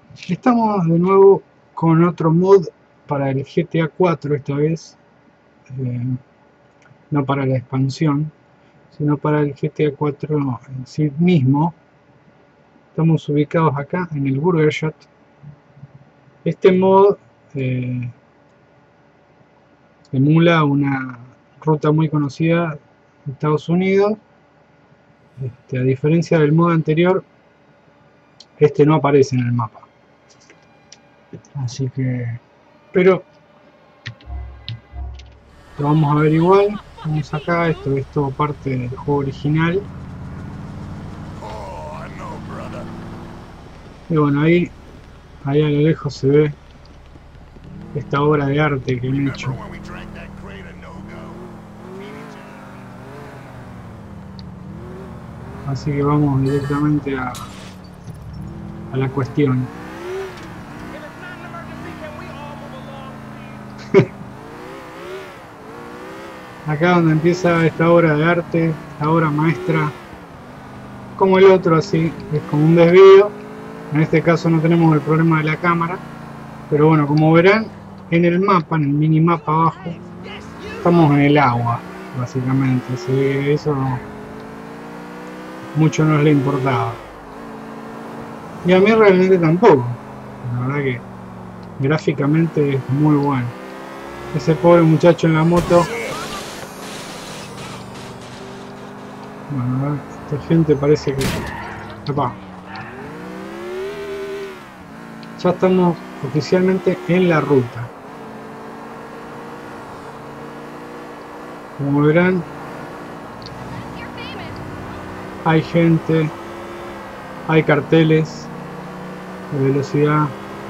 Estamos de nuevo con otro mod para el GTA 4 esta vez, eh, no para la expansión, sino para el GTA 4 en sí mismo. Estamos ubicados acá en el Burger Shot. Este mod emula una ruta muy conocida en Estados Unidos. A diferencia del mod anterior, este no aparece en el mapa. Así que, pero lo vamos a ver igual. Vamos acá, esto es todo parte del juego original. Y bueno, ahí a lo lejos se ve esta obra de arte que han hecho. Así que vamos directamente a la cuestión. Acá donde empieza esta obra de arte, esta obra maestra, como el otro, así, es como un desvío. En este caso no tenemos el problema de la cámara, pero bueno, como verán en el mapa, en el minimapa abajo, estamos en el agua, básicamente, así que eso mucho no le importaba. Y a mí realmente tampoco, la verdad que gráficamente es muy bueno. Ese pobre muchacho en la moto. Bueno, esta gente parece que... Epa. Ya estamos oficialmente en la ruta. Como verán, hay gente, hay carteles de velocidad.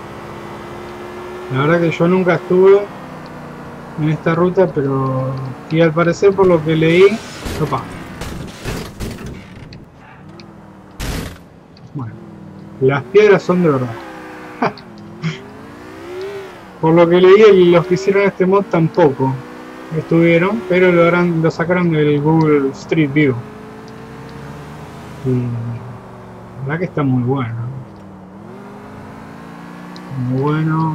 La verdad que yo nunca estuve en esta ruta, pero y al parecer por lo que leí, opa. Bueno, las piedras son de verdad. Por lo que leí, los que hicieron este mod tampoco estuvieron, pero lo sacaron del Google Street View. Y la verdad que está muy bueno. Muy bueno.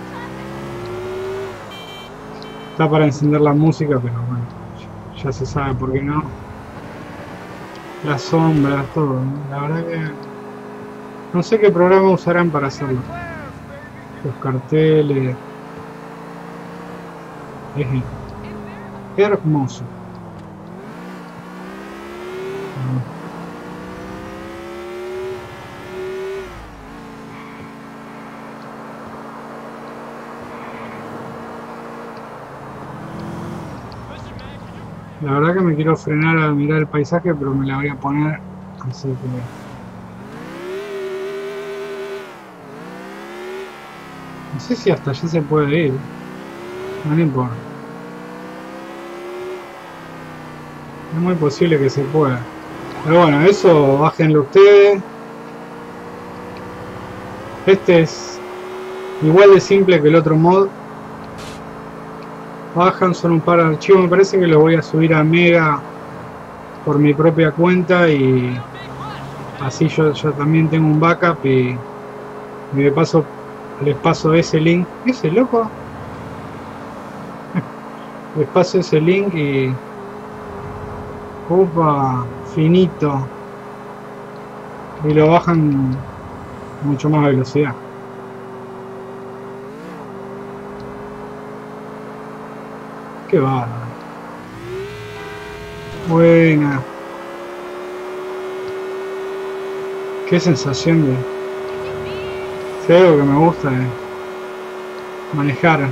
Está para encender la música, pero bueno, ya se sabe por qué no. Las sombras, todo. La verdad que no sé qué programa usarán para hacerlo. Los carteles. Es hermoso. La verdad que me quiero frenar a mirar el paisaje, pero me la voy a poner así que... No sé si hasta allá se puede ir. No importa. Es muy posible que se pueda. Pero bueno, eso bájenlo ustedes. Este es igual de simple que el otro mod. Bajan, son un par de archivos. Me parece que los voy a subir a Mega por mi propia cuenta y así yo también tengo un backup y de paso les paso ese link. ¿Ese loco? Les paso ese link y... Opa, finito. Y lo bajan mucho más velocidad. Qué bárbaro. Buena. Qué sensación de... Si hay algo que me gusta es manejar.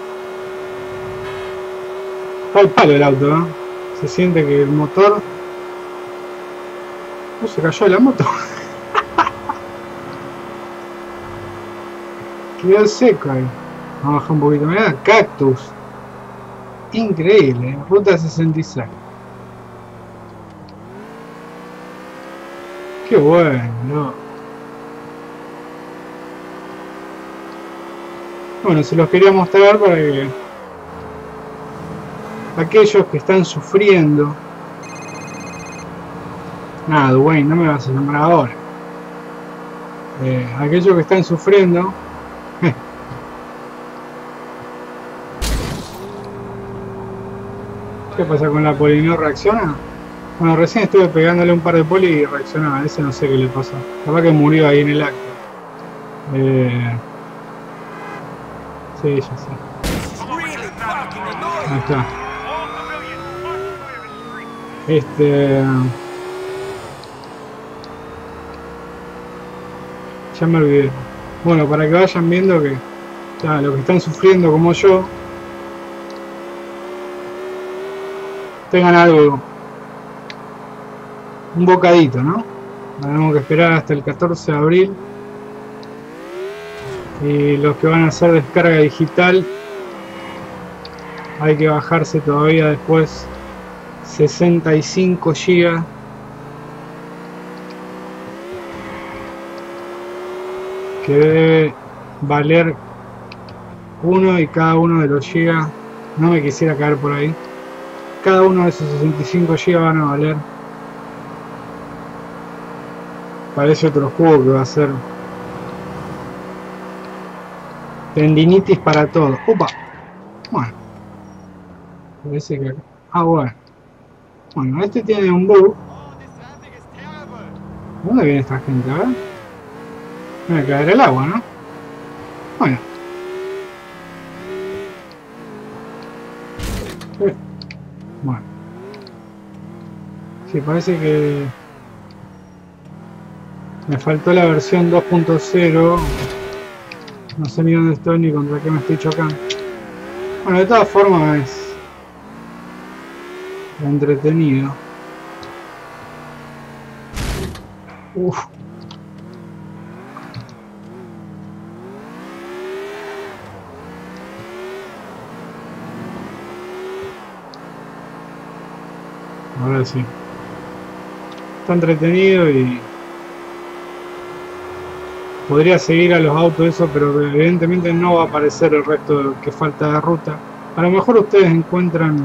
Está al palo el auto, ¿eh? Se siente que el motor... se cayó de la moto. Quedó seco ahí. Vamos a bajar un poquito. Mirá, cactus. Increíble, ruta 66. Qué bueno, ¿no? Bueno, se los quería mostrar para que aquellos que están sufriendo... Nada, Dwayne, no me vas a llamar ahora. aquellos que están sufriendo. ¿Qué pasa con la poli? ¿No reacciona? Bueno, recién estuve pegándole un par de poli y reaccionaba. Ese no sé qué le pasó. Capaz que murió ahí en el acto. Sí, ya sé. Ahí está. Ya me olvidé. Bueno, para que vayan viendo que ya, los que están sufriendo como yo tengan algo, un bocadito, ¿no? Tenemos que esperar hasta el 14 de abril. Y los que van a hacer descarga digital, hay que bajarse todavía después 65 GB. Que debe valer uno, y cada uno de los gigas, no me quisiera caer por ahí, cada uno de esos 65 GB van a valer. Parece otro juego que va a ser tendinitis para todos. Opa, bueno, parece que bueno, bueno, este tiene un bug. ¿Dónde viene esta gente? A ver, me va a caer el agua, ¿no? Bueno, bueno, sí, parece que me faltó la versión 2.0. No sé ni dónde estoy ni contra qué me estoy chocando. Bueno, de todas formas es entretenido. Uf. Ahora sí. Está entretenido y podría seguir a los autos eso, pero evidentemente no va a aparecer el resto que falta de ruta. A lo mejor ustedes encuentran,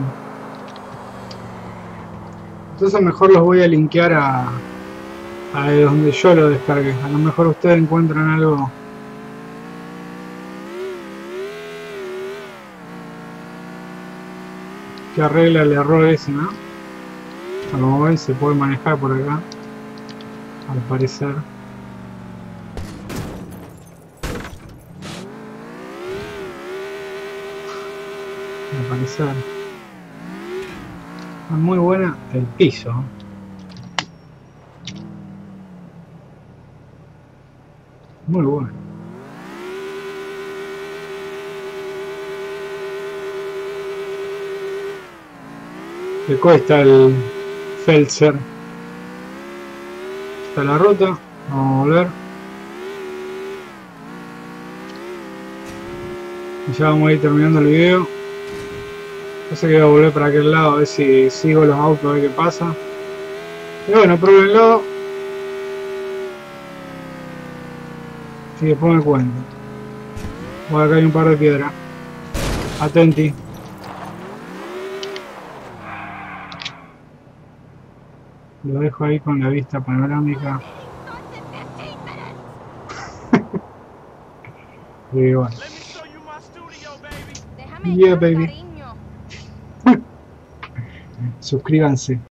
entonces mejor los voy a linkear a donde yo lo descargué. A lo mejor ustedes encuentran algo que arregla el error ese, ¿no? Como ven, se puede manejar por acá, al parecer. Al parecer. Es muy buena el piso. Muy bueno. Le cuesta el Felser. Está la ruta. Vamos a volver. Y ya vamos a ir terminando el video. No sé que voy a volver para aquel lado a ver si sigo los autos, a ver qué pasa. Pero bueno, pruébenlo. Y después me cuento. Por acá hay un par de piedras. Atenti. Lo dejo ahí con la vista panorámica. Y bueno. Yeah, baby. Suscríbanse.